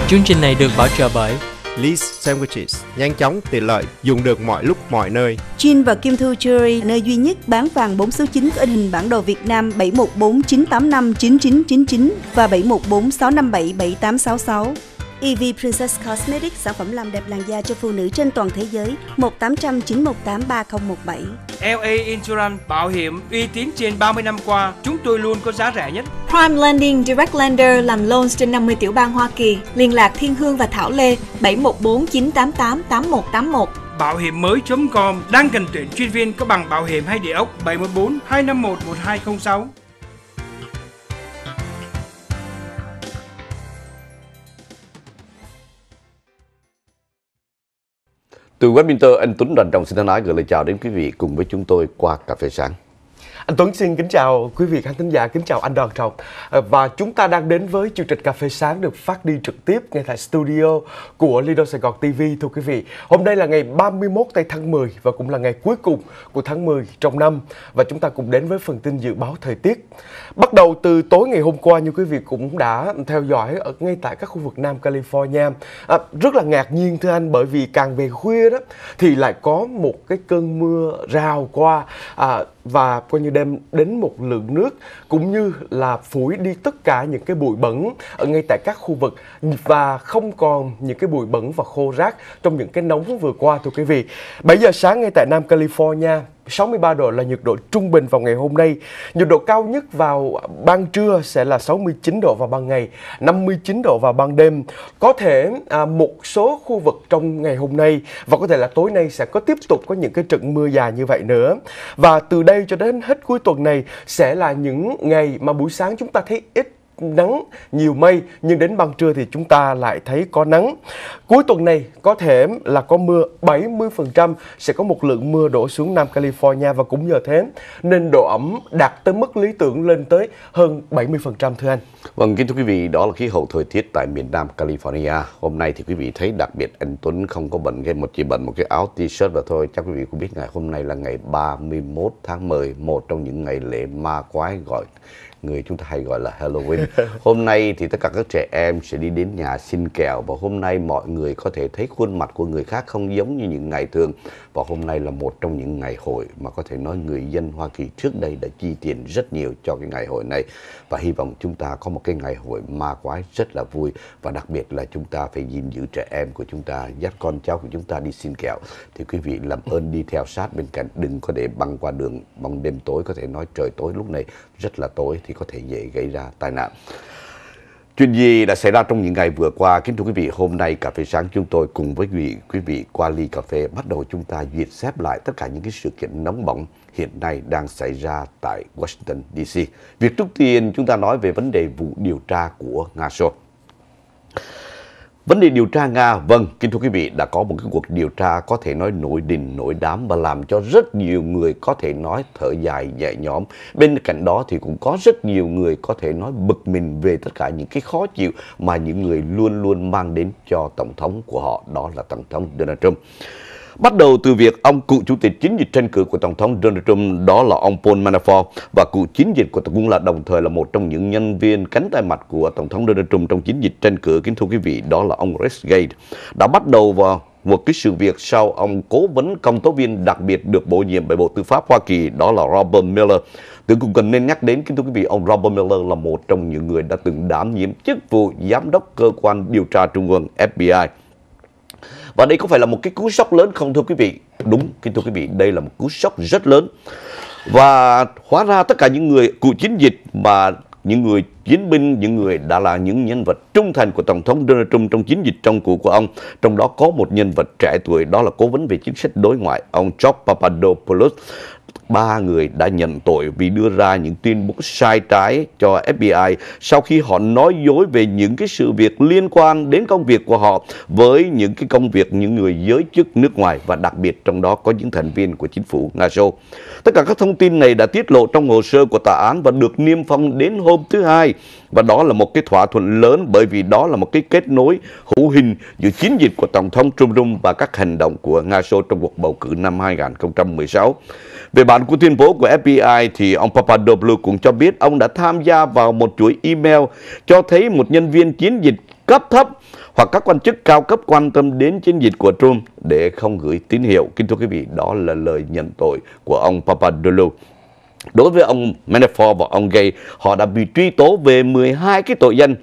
Chương trình này được bảo trợ bởi Lee's Sandwiches, nhanh chóng, tiện lợi, dùng được mọi lúc, mọi nơi. Jin và Kim Thu Jewelry, nơi duy nhất bán vàng 4 số 9 có in hình bản đồ Việt Nam 714 985 9999 và 714 657 7866. EV Princess Cosmetics, sản phẩm làm đẹp làn da cho phụ nữ trên toàn thế giới, 1800 918 3017. LA Insurance, bảo hiểm uy tín trên 30 năm qua, chúng tôi luôn có giá rẻ nhất. Prime Lending Direct Lender, làm loans trên 50 tiểu bang Hoa Kỳ. Liên lạc Thiên Hương và Thảo Lê, 714 988 8181. Bảo hiểm mới.com đang cần tuyển chuyên viên có bằng bảo hiểm hay địa ốc, 714 251 1206. Từ Westminster, anh Tuấn Đoàn Trọng xin thân ái gửi lời chào đến quý vị cùng với chúng tôi qua cà phê sáng. Anh Tuấn xin kính chào quý vị khán thính giả, kính chào anh Đoàn Trọng. Và chúng ta đang đến với chương trình Cà phê sáng được phát đi trực tiếp ngay tại studio của Lido Sài Gòn TV, thưa quý vị. Hôm nay là ngày 31 tây tháng 10 và cũng là ngày cuối cùng của tháng 10 trong năm. Và chúng ta cùng đến với phần tin dự báo thời tiết. Bắt đầu từ tối ngày hôm qua, như quý vị cũng đã theo dõi ở ngay tại các khu vực Nam California. Rất là ngạc nhiên thưa anh, bởi vì càng về khuya đó thì lại có một cái cơn mưa rào qua và coi như đem đến một lượng nước cũng như là phủi đi tất cả những cái bụi bẩn ở ngay tại các khu vực và không còn những cái bụi bẩn và khô rác trong những cái nóng vừa qua, thưa quý vị. 7 giờ sáng ngay tại Nam California, 63 độ là nhiệt độ trung bình vào ngày hôm nay. Nhiệt độ cao nhất vào ban trưa sẽ là 69 độ vào ban ngày, 59 độ vào ban đêm. Có thể một số khu vực trong ngày hôm nay và có thể là tối nay sẽ tiếp tục có những cái trận mưa dài như vậy nữa. Và từ đây cho đến hết cuối tuần này sẽ là những ngày mà buổi sáng chúng ta thấy ít nắng, nhiều mây, nhưng đến ban trưa thì chúng ta lại thấy có nắng. Cuối tuần này có thể là có mưa, 70% sẽ có một lượng mưa đổ xuống Nam California và cũng nhờ thế nên độ ẩm đạt tới mức lý tưởng lên tới hơn 70%, thưa anh. Vâng, kính thưa quý vị, đó là khí hậu thời tiết tại miền Nam California. Hôm nay thì quý vị thấy đặc biệt anh Tuấn không có bận chỉ bận một cái áo t-shirt và thôi. Chắc quý vị cũng biết ngày hôm nay là ngày 31 tháng 10, một trong những ngày lễ ma quái người chúng ta hay gọi là Halloween. Hôm nay thì tất cả các trẻ em sẽ đi đến nhà xin kẹo và hôm nay mọi người có thể thấy khuôn mặt của người khác không giống như những ngày thường. Và hôm nay là một trong những ngày hội mà có thể nói người dân Hoa Kỳ trước đây đã chi tiền rất nhiều cho cái ngày hội này. Và hy vọng chúng ta có một cái ngày hội ma quái rất là vui và đặc biệt là chúng ta phải gìn giữ trẻ em của chúng ta, dắt con cháu của chúng ta đi xin kẹo. Thì quý vị làm ơn đi theo sát bên cạnh, đừng có để băng qua đường bằng đêm tối, có thể nói trời tối lúc này rất là tối thì có thể dễ gây ra tai nạn. Chuyện gì đã xảy ra trong những ngày vừa qua? Kính thưa quý vị, hôm nay cà phê sáng chúng tôi cùng với quý vị qua ly cà phê bắt đầu chúng ta duyệt xếp lại tất cả những cái sự kiện nóng bỏng hiện nay đang xảy ra tại Washington DC. Việc trước tiên chúng ta nói về vấn đề vụ điều tra của Nga Show. Vấn đề điều tra Nga, vâng, kính thưa quý vị, đã có một cái cuộc điều tra có thể nói nổi đình nổi đám và làm cho rất nhiều người có thể nói thở dài nhẹ nhõm. Bên cạnh đó thì cũng có rất nhiều người có thể nói bực mình về tất cả những cái khó chịu mà những người luôn luôn mang đến cho Tổng thống của họ, đó là Tổng thống Donald Trump. Bắt đầu từ việc ông cựu chủ tịch chiến dịch tranh cử của Tổng thống Donald Trump, đó là ông Paul Manafort, và cựu chiến dịch của cũng là đồng thời là một trong những nhân viên cánh tay mặt của Tổng thống Donald Trump trong chiến dịch tranh cử, kính thưa quý vị, đó là ông Russgate, đã bắt đầu vào một cái sự việc sau ông cố vấn công tố viên đặc biệt được bổ nhiệm bởi Bộ Tư pháp Hoa Kỳ, đó là Robert Mueller. Tôi cũng cần nên nhắc đến, kính thưa quý vị, ông Robert Mueller là một trong những người đã từng đảm nhiệm chức vụ giám đốc cơ quan điều tra trung ương FBI. Và đây có phải là một cái cú sốc lớn không thưa quý vị? Đúng, kính thưa quý vị, đây là một cú sốc rất lớn. Và hóa ra tất cả những người cựu chiến dịch và những người chiến binh, những người đã là những nhân vật trung thành của Tổng thống Donald Trump trong chiến dịch tranh cử của ông. Trong đó có một nhân vật trẻ tuổi, đó là cố vấn về chính sách đối ngoại, ông George Papadopoulos. 3 người đã nhận tội vì đưa ra những tuyên bố sai trái cho FBI sau khi họ nói dối về những cái sự việc liên quan đến công việc của họ với những cái công việc những người giới chức nước ngoài và đặc biệt trong đó có những thành viên của chính phủ Nga Xô. Tất cả các thông tin này đã tiết lộ trong hồ sơ của tòa án và được niêm phong đến hôm thứ Hai hai. Và đó là một cái thỏa thuận lớn, bởi vì đó là một cái kết nối hữu hình giữa chiến dịch của Tổng thống Trump và các hành động của Nga Xô trong cuộc bầu cử năm 2016. Về bản của tuyên bố của FBI thì ông Papadopoulou cũng cho biết ông đã tham gia vào một chuỗi email cho thấy một nhân viên chiến dịch cấp thấp hoặc các quan chức cao cấp quan tâm đến chiến dịch của Trump để không gửi tín hiệu. Kính thưa quý vị, đó là lời nhận tội của ông Papadopoulou. Đối với ông Manafort và ông Gay, họ đã bị truy tố về 12 cái tội danh,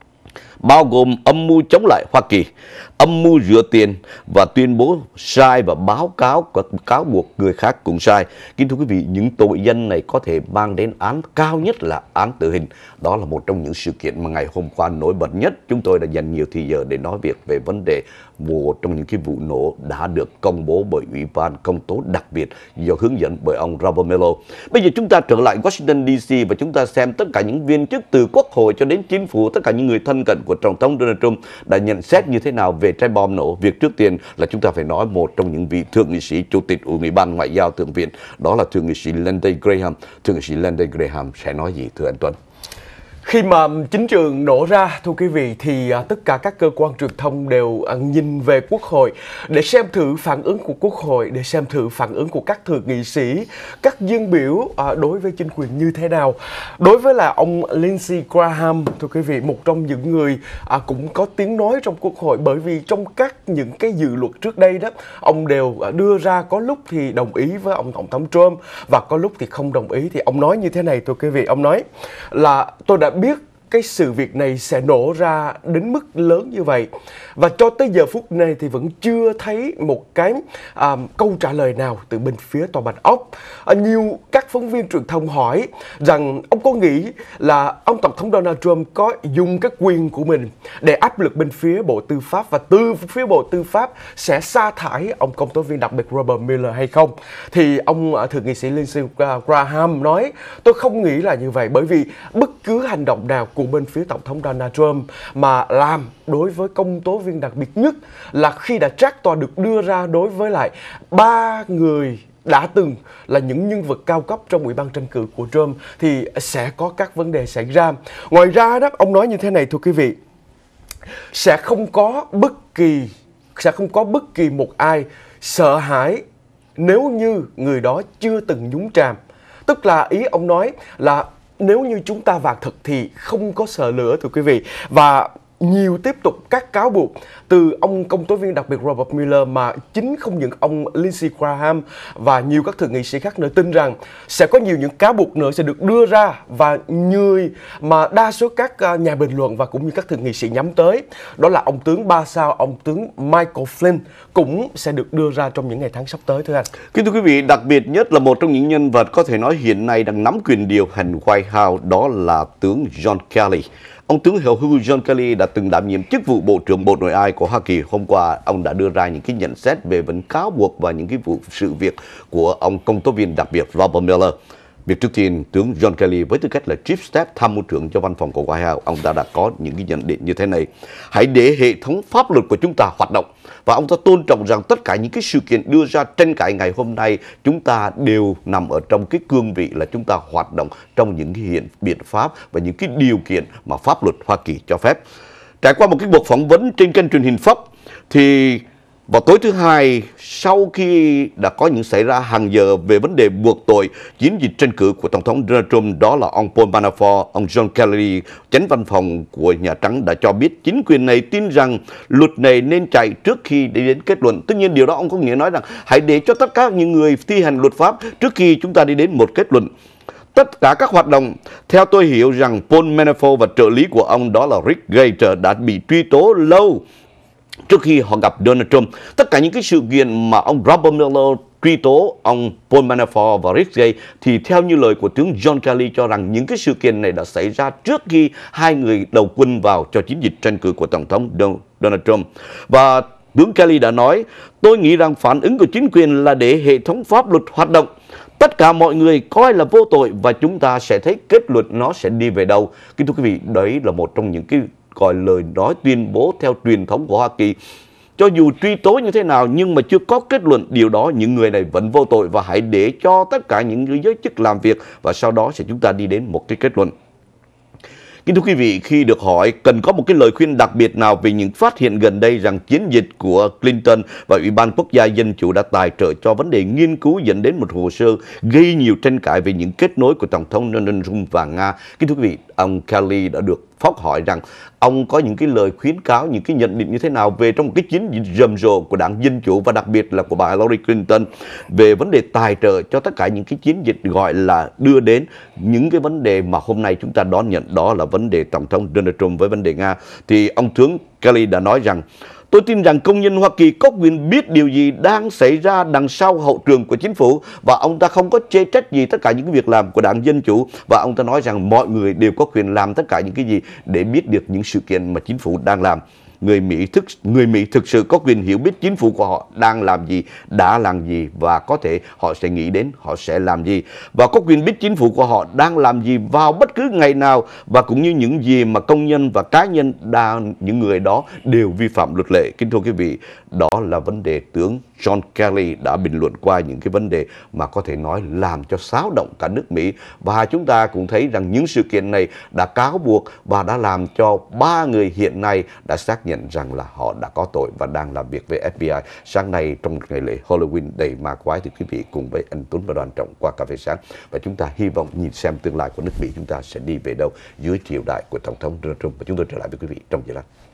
bao gồm âm mưu chống lại Hoa Kỳ, âm mưu rửa tiền và tuyên bố sai và báo cáo buộc người khác cũng sai. Kính thưa quý vị, những tội danh này có thể mang đến án cao nhất là án tử hình. Đó là một trong những sự kiện mà ngày hôm qua nổi bật nhất. Chúng tôi đã dành nhiều thời giờ để nói việc về vấn đề một trong những cái vụ nổ đã được công bố bởi Ủy ban Công tố đặc biệt do hướng dẫn bởi ông Robert Mueller. Bây giờ chúng ta trở lại Washington DC và chúng ta xem tất cả những viên chức từ Quốc hội cho đến chính phủ, tất cả những người thân cận của Tổng thống Donald Trump đã nhận xét như thế nào về trái bom nổ. Việc trước tiên là chúng ta phải nói một trong những vị thượng nghị sĩ chủ tịch của Ủy ban Ngoại giao Thượng viện, đó là thượng nghị sĩ Lindsey Graham. Thượng nghị sĩ Lindsey Graham sẽ nói gì thưa anh Tuấn? Khi mà chính trường nổ ra, thưa quý vị, thì tất cả các cơ quan truyền thông đều nhìn về Quốc hội để xem thử phản ứng của Quốc hội, để xem thử phản ứng của các thượng nghị sĩ, các dân biểu đối với chính quyền như thế nào. Đối với là ông Lindsey Graham, thưa quý vị, một trong những người cũng có tiếng nói trong Quốc hội, bởi vì trong những cái dự luật trước đây đó, ông đều đưa ra, có lúc thì đồng ý với ông Tổng thống Trump và có lúc thì không đồng ý. Thì ông nói như thế này, thưa quý vị, ông nói là tôi đã biết cái sự việc này sẽ nổ ra đến mức lớn như vậy, và cho tới giờ phút này thì vẫn chưa thấy một cái câu trả lời nào từ bên phía Tòa Bạch Ốc. Nhiều các phóng viên truyền thông hỏi rằng ông có nghĩ là ông Tổng thống Donald Trump có dùng cái quyền của mình để áp lực bên phía Bộ Tư pháp, và từ phía Bộ Tư pháp sẽ sa thải ông công tố viên đặc biệt Robert Mueller hay không. Thì ông thượng nghị sĩ Lindsey Graham nói tôi không nghĩ là như vậy, bởi vì bất cứ hành động nào của bên phía Tổng thống Donald Trump mà làm đối với công tố viên đặc biệt nhất là khi đã trác tòa được đưa ra đối với lại 3 người đã từng là những nhân vật cao cấp trong Ủy ban tranh cử của Trump thì sẽ có các vấn đề xảy ra. Ngoài ra đó, ông nói như thế này thưa quý vị, sẽ không có bất kỳ một ai sợ hãi nếu như người đó chưa từng nhúng chàm. Tức là ý ông nói là nếu như chúng ta vàng thật thì không có sợ lửa, thưa quý vị. Và nhiều tiếp tục các cáo buộc từ ông công tố viên đặc biệt Robert Mueller, mà chính không những ông Lindsey Graham và nhiều các thượng nghị sĩ khác nữa tin rằng sẽ có nhiều những cáo buộc nữa sẽ được đưa ra, và người mà đa số các nhà bình luận và cũng như các thượng nghị sĩ nhắm tới đó là ông tướng 3 sao, ông tướng Michael Flynn cũng sẽ được đưa ra trong những ngày tháng sắp tới, thưa anh. Kính thưa quý vị, đặc biệt nhất là một trong những nhân vật có thể nói hiện nay đang nắm quyền điều hành White House, đó là tướng John Kelly. Ông tướng hữu hữu John Kelly đã từng đảm nhiệm chức vụ Bộ trưởng Bộ Nội ai của Hoa Kỳ. Hôm qua, ông đã đưa ra những cái nhận xét về vấn cáo buộc và những cái vụ sự việc của ông công tố viên đặc biệt Robert Mueller. Việc trước tiên, tướng John Kelly với tư cách là Chief Staff tham mưu trưởng cho văn phòng của White House, ông đã có những cái nhận định như thế này: hãy để hệ thống pháp luật của chúng ta hoạt động. Và ông ta tôn trọng rằng tất cả những cái sự kiện đưa ra tranh cãi ngày hôm nay, chúng ta đều nằm ở trong cái cương vị là chúng ta hoạt động trong những cái biện pháp và những cái điều kiện mà pháp luật Hoa Kỳ cho phép. Trải qua một cái cuộc phỏng vấn trên kênh truyền hình Fox thì vào tối thứ Hai, sau khi đã có những xảy ra hàng giờ về vấn đề buộc tội chiến dịch tranh cử của Tổng thống Donald Trump, đó là ông Paul Manafort, ông John Kelly, chánh văn phòng của Nhà Trắng đã cho biết chính quyền này tin rằng luật này nên chạy trước khi đi đến kết luận. Tất nhiên điều đó ông có nghĩa nói rằng hãy để cho tất cả những người thi hành luật pháp trước khi chúng ta đi đến một kết luận. Tất cả các hoạt động, theo tôi hiểu rằng Paul Manafort và trợ lý của ông đó là Rick Gates đã bị truy tố lâu trước khi họ gặp Donald Trump. Tất cả những cái sự kiện mà ông Robert Mueller truy tố ông Paul Manafort và Rick Gates thì theo như lời của tướng John Kelly cho rằng những cái sự kiện này đã xảy ra trước khi hai người đầu quân vào cho chiến dịch tranh cử của Tổng thống Donald Trump. Và tướng Kelly đã nói, tôi nghĩ rằng phản ứng của chính quyền là để hệ thống pháp luật hoạt động. Tất cả mọi người coi là vô tội và chúng ta sẽ thấy kết luận nó sẽ đi về đâu. Kính thưa quý vị, đấy là một trong những cái gọi lời nói tuyên bố theo truyền thống của Hoa Kỳ. Cho dù truy tố như thế nào nhưng mà chưa có kết luận, điều đó những người này vẫn vô tội và hãy để cho tất cả những giới chức làm việc và sau đó sẽ chúng ta đi đến một cái kết luận. Kính thưa quý vị, khi được hỏi cần có một cái lời khuyên đặc biệt nào về những phát hiện gần đây rằng chiến dịch của Clinton và Ủy ban Quốc gia Dân Chủ đã tài trợ cho vấn đề nghiên cứu dẫn đến một hồ sơ gây nhiều tranh cãi về những kết nối của Tổng thống Donald Trump và Nga. Kính thưa quý vị, ông Kelly đã được phóng hỏi rằng ông có những cái lời khuyến cáo, những cái nhận định như thế nào về trong một cái chiến dịch rầm rộ của đảng Dân Chủ và đặc biệt là của bà Hillary Clinton về vấn đề tài trợ cho tất cả những cái chiến dịch gọi là đưa đến những cái vấn đề mà hôm nay chúng ta đón nhận, đó là vấn đề Tổng thống Donald Trump với vấn đề Nga. Thì ông tướng Kelly đã nói rằng: tôi tin rằng công nhân Hoa Kỳ có quyền biết điều gì đang xảy ra đằng sau hậu trường của chính phủ, và ông ta không có chê trách gì tất cả những việc làm của đảng Dân Chủ, và ông ta nói rằng mọi người đều có quyền làm tất cả những cái gì để biết được những sự kiện mà chính phủ đang làm. Người Mỹ thực sự có quyền hiểu biết chính phủ của họ đang làm gì, đã làm gì, và có thể họ sẽ nghĩ đến họ sẽ làm gì, và có quyền biết chính phủ của họ đang làm gì vào bất cứ ngày nào, và cũng như những gì mà công nhân và cá nhân những người đó đều vi phạm luật lệ. Kính thưa quý vị, đó là vấn đề tướng John Kelly đã bình luận qua những cái vấn đề mà có thể nói làm cho xáo động cả nước Mỹ. Và chúng ta cũng thấy rằng những sự kiện này đã cáo buộc và đã làm cho 3 người hiện nay đã xác nhận rằng là họ đã có tội và đang làm việc với FBI. Sáng nay trong một ngày lễ Halloween đầy ma quái thì quý vị cùng với anh Tuấn và Đoàn Trọng qua Cà Phê Sáng, và chúng ta hy vọng nhìn xem tương lai của nước Mỹ chúng ta sẽ đi về đâu dưới triều đại của Tổng thống Donald Trump. Và chúng tôi trở lại với quý vị trong giây lát.